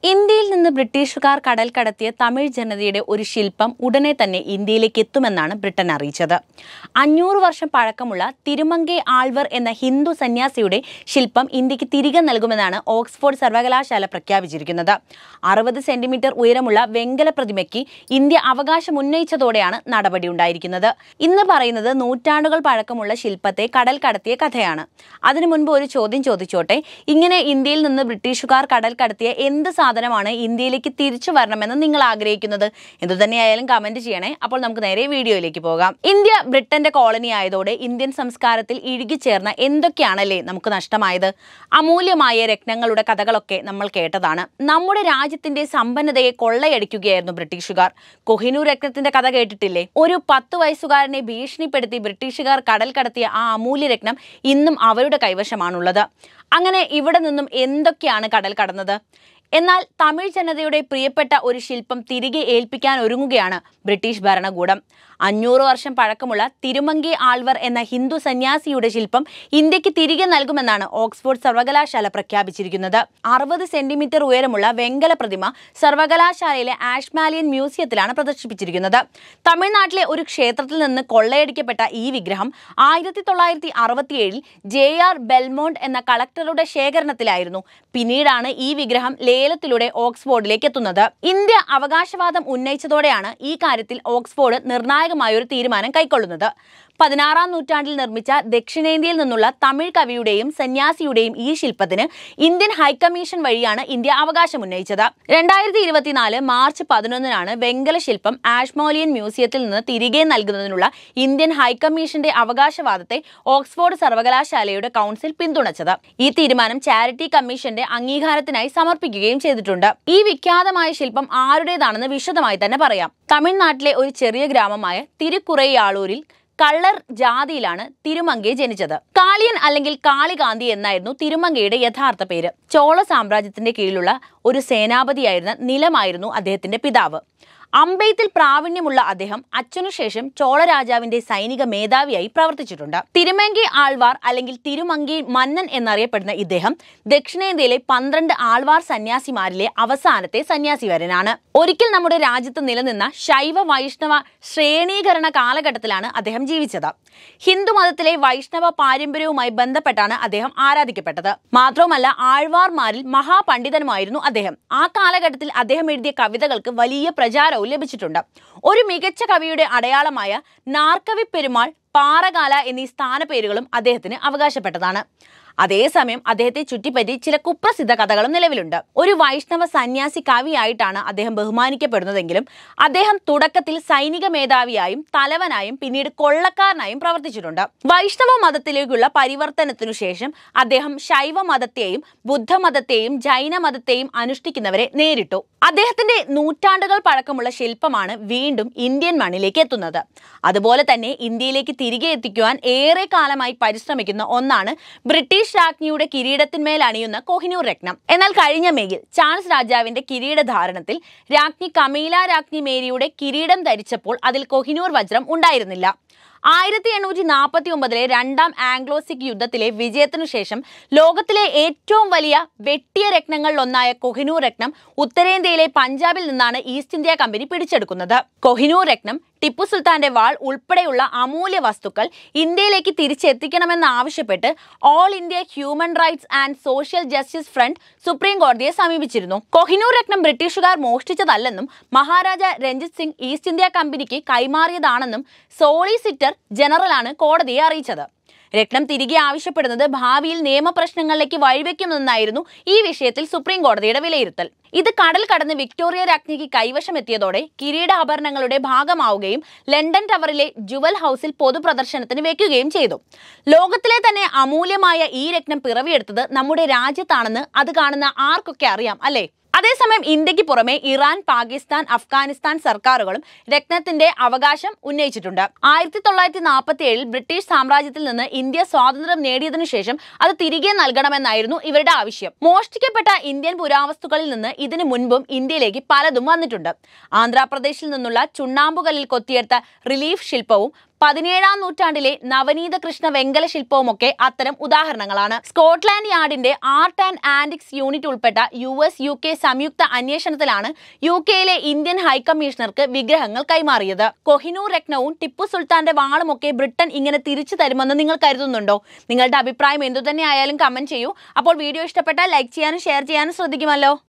ഇന്ത്യയിൽ നിന്ന് ബ്രിട്ടീഷുകാർ കടൽ കടത്തിയ തമിഴ് ജനതയുടെ ഒരു ശില്പം ഉടനെ തന്നെ ഇന്ത്യയിലേക്ക് എത്തുമെന്നാണ് ബ്രിട്ടൻ അറിയിച്ചത്. 500 വർഷം പഴക്കമുള്ള തിരുമങ്കൈ ആൾവർ എന്ന ഹിന്ദു സന്യാസിയുടെ ശില്പം ഇന്ത്യക്ക് തിരികെ നൽകുമെന്നാണ് ഓക്സ്ഫോർഡ് സർവകലാശാല പ്രഖ്യാപിച്ചിരിക്കുന്നത്. 60 സെന്റിമീറ്റർ ഉയരമുള്ള വെങ്കല പ്രതിമയ്ക്ക് ഇന്ത്യ അവകാശം ഉന്നയിച്ചതോടെയാണ് നടപടിയുണ്ടായിരിക്കുന്നത്. ഇന്ന് പറയുന്നത് നൂറ്റാണ്ടുകൾ പഴക്കമുള്ള ശില്പത്തെ കടൽ കടത്തിയ കഥയാണ്. അതിനു മുൻപ് ഒരു ചോദ്യം ചോദിച്ചോട്ടെ. ഇങ്ങനെ ഇന്ത്യയിൽ നിന്ന് ബ്രിട്ടീഷുകാർ കടൽ കടത്തിയ എന്ത് സാധനമാണ് ഇന്ത്യയിലേക്ക് തിരിച്ചു വരണമെന്ന് നിങ്ങൾ ആഗ്രഹിക്കുന്നത്? എന്തുതന്നെയായാലും കമന്റ് ചെയ്യണേ. അപ്പോൾ നമുക്ക് നേരെ വീഡിയോയിലേക്ക് പോകാം. ഇന്ത്യ ബ്രിട്ടന്റെ കോളനി ആയതോടെ ഇന്ത്യൻ സംസ്കാരത്തിൽ ഇഴുകിച്ചേർന്ന എന്തൊക്കെയാണല്ലേ നമുക്ക് നഷ്ടമായത്? അമൂല്യമായ രത്നങ്ങളുടെ കഥകളൊക്കെ നമ്മൾ കേട്ടതാണ്. നമ്മുടെ രാജ്യത്തിന്റെ സമ്പന്നതയെ കൊള്ളയടിക്കുകയായിരുന്നു ബ്രിട്ടീഷുകാർ. കൊഹിനൂർ രത്നത്തിന്റെ കഥ കേട്ടിട്ടില്ലേ? ഒരു 10 വയസ്സുകാരനെ ഭീഷണിപ്പെടുത്തി ബ്രിട്ടീഷുകാർ കടൽ കടത്തിയ ആ അമൂല്യ രത്നം ഇന്നും അവരുടെ കൈവശമാണുള്ളത്. അങ്ങനെ ഇവിടെ നിന്നും എന്തൊക്കെയാണ് കടൽ കടന്നത്? എന്നാൽ തമിഴ് ജനതയുടെ പ്രിയപ്പെട്ട ഒരു ശില്പം തിരികെ ഏൽപ്പിക്കാൻ ഒരുങ്ങുകയാണ് ബ്രിട്ടീഷ് ഭരണകൂടം. 500 വർഷം പഴക്കമുള്ള തിരുമങ്കൈ ആൾവർ എന്ന ഹിന്ദു സന്യാസിയുടെ ശില്പം ഇന്ത്യക്ക് തിരികെ നൽകുമെന്നാണ് ഓക്സ്ഫോർഡ് സർവകലാശാല പ്രഖ്യാപിച്ചിരിക്കുന്നത്. 60 സെന്റിമീറ്റർ ഉയരമുള്ള വെങ്കല പ്രതിമ സർവകലാശാലയിലെ ആഷ്മാലിയൻ മ്യൂസിയത്തിലാണ് പ്രദർശിപ്പിച്ചിരിക്കുന്നത്. തമിഴ്നാട്ടിലെ ഒരു ക്ഷേത്രത്തിൽ നിന്ന് കൊള്ളയടിക്കപ്പെട്ട ഈ വിഗ്രഹം 1967 JR ബെൽമോണ്ട് എന്ന കളക്ടറുടെ ശേഖരണത്തിലായിരുന്നു. പിന്നീടാണ് ഈ വിഗ്രഹം ലേലത്തിലൂടെ ഓക്സ്ഫോർഡിലേക്ക് എത്തുന്നത്. ഇന്ത്യ അവകാശവാദം ഉന്നയിച്ചതോടെയാണ് ഈ കാര്യത്തിൽ ഓക്സ്ഫോർഡ് നിർണായകമായൊരു തീരുമാനം കൈക്കൊള്ളുന്നത്. 16-ാം നൂറ്റാണ്ടിൽ നിർമ്മിച്ച ദക്ഷിണേന്ത്യയിൽ നിന്നുള്ള തമിഴ് കവിയുടെയും സന്യാസിയുടെയും ഈ ശില്പത്തിന് ഇന്ത്യൻ ഹൈക്കമ്മീഷൻ വഴിയാണ് ഇന്ത്യ അവകാശം ഉന്നയിച്ചത്. 2024 മാർച്ച് 11-നാണ് വെങ്കല ശില്പം ആഷ്മോലിയൻ മ്യൂസിയത്തിൽ നിന്ന് തിരികെ നൽകുന്നതിനുള്ള ഇന്ത്യൻ ഹൈക്കമ്മീഷന്റെ അവകാശവാദത്തെ ഓക്സ്ഫോർഡ് സർവകലാശാലയുടെ കൗൺസിൽ പിന്തുണച്ചത്. ഈ തീരുമാനം ചാരിറ്റി കമ്മീഷന്റെ അംഗീകാരത്തിനായി സമർപ്പിക്കുകയും ചെയ്തിട്ടുണ്ട്. ഈ വിഖ്യാതമായ ശില്പം ആരുടേതാണെന്ന് വിശദമായി തന്നെ പറയാം. തമിഴ്നാട്ടിലെ ഒരു ചെറിയ ഗ്രാമമായ തിരുക്കുറയാളൂരിൽ കള്ളർ ജാതിയിലാണ് തിരുമങ്കൈ ജനിച്ചത്. കാളിയൻ അല്ലെങ്കിൽ കാളികാന്തി എന്നായിരുന്നു തിരുമങ്കയുടെ യഥാർത്ഥ പേര്. ചോള സാമ്രാജ്യത്തിന്റെ കീഴിലുള്ള ഒരു സേനാപതിയായിരുന്ന നിലമായിരുന്നു അദ്ദേഹത്തിന്റെ പിതാവ്. അമ്പെയ്ത്തിൽ പ്രാവീണ്യമുള്ള അദ്ദേഹം അച്ഛനുശേഷം ചോള രാജാവിന്റെ സൈനിക മേധാവിയായി പ്രവർത്തിച്ചിട്ടുണ്ട്. തിരുമങ്കൈ ആൾവാർ അല്ലെങ്കിൽ തിരുമങ്കൈ മന്നൻ എന്നറിയപ്പെടുന്ന ഇദ്ദേഹം ദക്ഷിണേന്ത്യയിലെ 12 ആൾവാർ സന്യാസിമാരിലെ അവസാനത്തെ സന്യാസിവരനാണ്. ഒരിക്കൽ നമ്മുടെ രാജ്യത്ത് നിലനിന്ന ശൈവ വൈഷ്ണവ ശ്രേണീകരണ കാലഘട്ടത്തിലാണ് അദ്ദേഹം ജീവിച്ചത്. ഹിന്ദുമതത്തിലെ വൈഷ്ണവ പാരമ്പര്യവുമായി ബന്ധപ്പെട്ടാണ് അദ്ദേഹം ആരാധിക്കപ്പെട്ടത്. മാത്രവുമല്ല ആൾവാർമാരിൽ മഹാപണ്ഡിതനുമായിരുന്നു അദ്ദേഹം. ആ കാലഘട്ടത്തിൽ അദ്ദേഹം എഴുതിയ കവിതകൾക്ക് വലിയ പ്രചാരവും ലഭിച്ചിട്ടുണ്ട്. ഒരു മികച്ച കവിയുടെ അടയാളമായ നാർക്കവി പെരുമാൾ, പാറകാല എന്നീ സ്ഥാനപ്പേരുകളും അദ്ദേഹത്തിന് അവകാശപ്പെട്ടതാണ്. അതേസമയം അദ്ദേഹത്തെ ചുറ്റിപ്പറ്റി ചില കുപ്രസിദ്ധ കഥകളും നിലവിലുണ്ട്. ഒരു വൈഷ്ണവ സന്യാസി കവിയായിട്ടാണ് അദ്ദേഹം ബഹുമാനിക്കപ്പെടുന്നതെങ്കിലും അദ്ദേഹം തുടക്കത്തിൽ സൈനിക മേധാവിയായും തലവനായും പിന്നീട് കൊള്ളക്കാരനായും പ്രവർത്തിച്ചിട്ടുണ്ട്. വൈഷ്ണവ മതത്തിലേക്കുള്ള പരിവർത്തനത്തിനു ശേഷം അദ്ദേഹം ശൈവ മതത്തെയും ബുദ്ധമതത്തെയും ജൈന മതത്തെയും അനുഷ്ഠിക്കുന്നവരെ നേരിട്ടു. അദ്ദേഹത്തിന്റെ നൂറ്റാണ്ടുകൾ പഴക്കമുള്ള ശില്പമാണ് വീണ്ടും ഇന്ത്യൻ മണ്ണിലേക്ക് എത്തുന്നത്. അതുപോലെ തന്നെ ഇന്ത്യയിലേക്ക് തിരികെ എത്തിക്കുവാൻ ഏറെ കാലമായി പരിശ്രമിക്കുന്ന ഒന്നാണ് ബ്രിട്ടീഷ് രാജ്ഞിയുടെ കിരീടത്തിന്മേൽ അണിയുന്ന കൊഹിനൂർ രത്നം. എന്നാൽ കഴിഞ്ഞ മെയ്യിൽ ചാൾസ് രാജാവിന്റെ കിരീടധാരണത്തിൽ രാജ്ഞി കമീല രാജ്ഞി മേരിയുടെ കിരീടം ധരിച്ചപ്പോൾ അതിൽ കൊഹിനൂർ വജ്രം ഉണ്ടായിരുന്നില്ല. 1849-ലെ 2ാം ആംഗ്ലോ-സിഖ് യുദ്ധത്തിലെ വിജയത്തിനു ശേഷം ലോകത്തിലെ ഏറ്റവും വലിയ വെട്ടിയ രത്നങ്ങളിലൊന്നായ കൊഹിനൂർ രത്നം ഉത്തരേന്ത്യയിലെ പഞ്ചാബിൽ നിന്നാണ് ഈസ്റ്റ് ഇന്ത്യ കമ്പനി പിടിച്ചെടുക്കുന്നത്. കൊഹിനൂർ രത്നം, ടിപ്പു സുൽത്താന്റെ വാൾ ഉൾപ്പെടെയുള്ള അമൂല്യ വസ്തുക്കൾ ഇന്ത്യയിലേക്ക് തിരിച്ചെത്തിക്കണമെന്നാവശ്യപ്പെട്ട് all India human rights and social justice front supreme കോടതിയെ സമീപിച്ചിരുന്നു. കൊഹിനൂർ രത്നം ബ്രിട്ടീഷുകാർ മോഷ്ടിച്ചതല്ലെന്നും മഹാരാജ രഞ്ജിത് സിംഗ് ഈസ്റ്റ് ഇന്ത്യ കമ്പനിക്ക് കൈമാറിയതാണെന്നും സോളിസിറ്റർ ജനറലാണ് കോടതിയെ അറിയിച്ചത്. രത്നം തിരികെ ആവശ്യപ്പെടുന്നത് ഭാവിയിൽ നിയമപ്രശ്നങ്ങളിലേക്ക് വഴിവെക്കുമെന്നായിരുന്നു ഈ വിഷയത്തിൽ സുപ്രീം കോടതിയുടെ വിലയിരുത്തൽ. ഇത് കടൽ കടന്ന് വിക്ടോറിയ രാജ്ഞിക്ക് കൈവശമെത്തിയതോടെ കിരീടാഭരണങ്ങളുടെ ഭാഗമാവുകയും ലണ്ടൻ ടവറിലെ ജുവൽ ഹൗസിൽ പൊതുപ്രദർശനത്തിന് വെക്കുകയും ചെയ്തു. ലോകത്തിലെ തന്നെ അമൂല്യമായ ഈ രത്നം പിറവിയെടുത്തത് നമ്മുടെ രാജ്യത്താണെന്ന് അത് കാണുന്ന ആർക്കൊക്കെ അറിയാം അല്ലേ? അതേസമയം ഇന്ത്യക്ക് പുറമെ ഇറാൻ, പാകിസ്ഥാൻ, അഫ്ഗാനിസ്ഥാൻ സർക്കാരുകളും രത്നത്തിന്റെ അവകാശം ഉന്നയിച്ചിട്ടുണ്ട്. 1947-ൽ ബ്രിട്ടീഷ് സാമ്രാജ്യത്തിൽ നിന്ന് ഇന്ത്യ സ്വാതന്ത്ര്യം നേടിയതിനു ശേഷം അത് തിരികെ നൽകണമെന്നായിരുന്നു ഇവരുടെ ആവശ്യം. മോഷ്ടിക്കപ്പെട്ട ഇന്ത്യൻ പുരാവസ്തുക്കളിൽ നിന്ന് ഇതിനു മുൻപും ഇന്ത്യയിലേക്ക് പലതും വന്നിട്ടുണ്ട്. ആന്ധ്രാപ്രദേശിൽ നിന്നുള്ള ചുണ്ണാമ്പുകല്ലിൽ കൊത്തിയെടുത്ത റിലീഫ് ശില്പവും 17-ാം നൂറ്റാണ്ടിലെ നവനീത കൃഷ്ണ വെങ്കല ശില്പവുമൊക്കെ അത്തരം ഉദാഹരണങ്ങളാണ്. സ്കോട്ട്ലാൻഡ് യാർഡിന്റെ ആർട്ട് ആൻഡ് ആന്റിക്സ് യൂണിറ്റ് ഉൾപ്പെട്ട US-UK സംയുക്ത അന്വേഷണത്തിലാണ് UK-യിലെ ഇന്ത്യൻ ഹൈക്കമ്മീഷണർക്ക് വിഗ്രഹങ്ങൾ കൈമാറിയത്. കൊഹിനൂർ രത്നവും ടിപ്പു സുൽത്താന്റെ വാളുമൊക്കെ ബ്രിട്ടൻ ഇങ്ങനെ തിരിച്ചു തരുമെന്ന് നിങ്ങൾ കരുതുന്നുണ്ടോ? നിങ്ങളുടെ അഭിപ്രായം എന്തുതന്നെ ആയാലും കമന്റ് ചെയ്യൂ. അപ്പോൾ വീഡിയോ ഇഷ്ടപ്പെട്ടാൽ ലൈക്ക് ചെയ്യാനും ഷെയർ ചെയ്യാനും ശ്രദ്ധിക്കുമല്ലോ.